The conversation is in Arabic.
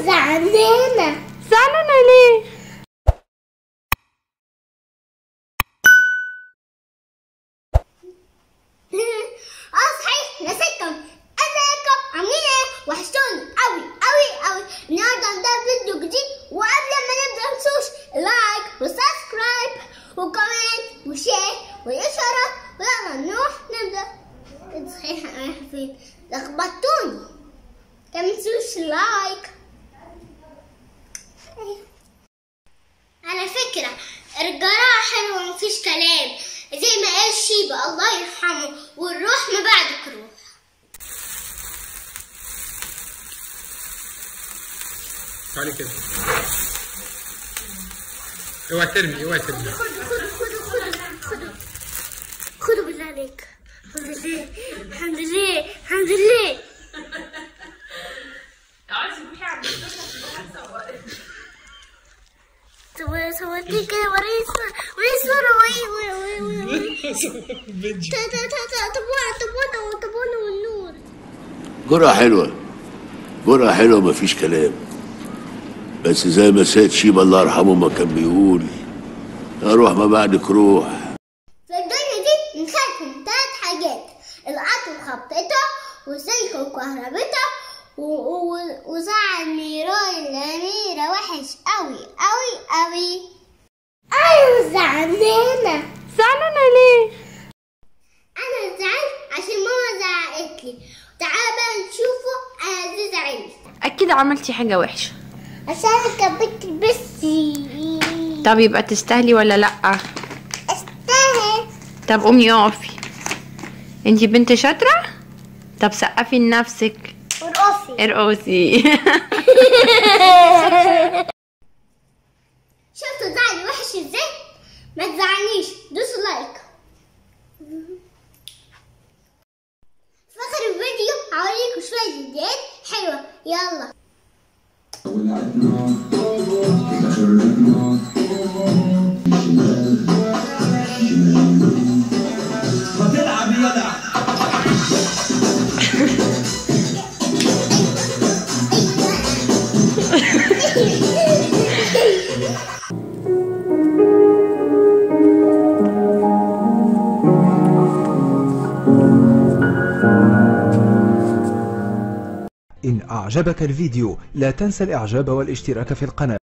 زعلانة. زعلانة ليه؟ صحيح نسيتكم. ازيكم عاملين ايه؟ وحشتوني قوي قوي قوي. النهارده عندنا فيديو جديد، وقبل ما نبدا متنسوش لايك وسبسكرايب وكومنت وشير واشاره، ويلا نروح نبدا. صحيح انا رايحه فين؟ لخبطتوني. متنسوش لايك. على فكره الجراحه حلوه مفيش كلام، زي ما قال شيبة الله يرحمه، والروح ما بعدك روح. تعالي كده. اوعي ترمي اوعي ترمي. خدوا بالله عليك. الحمد لله الحمد لله الحمد لله. صورتي كده وريني صورة طبونة والنور. جرعة حلوة جرعة حلوة مفيش كلام، بس زي ما سيد شيبة الله يرحمه ما كان بيقول اروح ما بعدك روح. في الدنيا دي نخلكم 3 حاجات: القطر خبطتها، وسلك وكهربتها، وزعل ميراي الأميرة وحش قوي قوي قوي. أيوة زعلانة. زعلانة ليه؟ أنا زعلت عشان ماما زعقت لي. تعالى بقى نشوفه أنا ازاي زعلت. أكيد عملتي حاجة وحشة عشان كانت بتلبسي. طب يبقى تستاهلي ولا لأ؟ استاهل. طب قومي اقفي، انتي بنت شاطرة. طب سقفي لنفسك. ارقصي. شفتوا زعلي وحش ازاي؟ ما تزعلنيش، دوسوا لايك. في اخر الفيديو هوريكم شوية فيديوهات حلوة. يلا. هتلعب يلا. إن أعجبك الفيديو لا تنسى الإعجاب والاشتراك في القناة.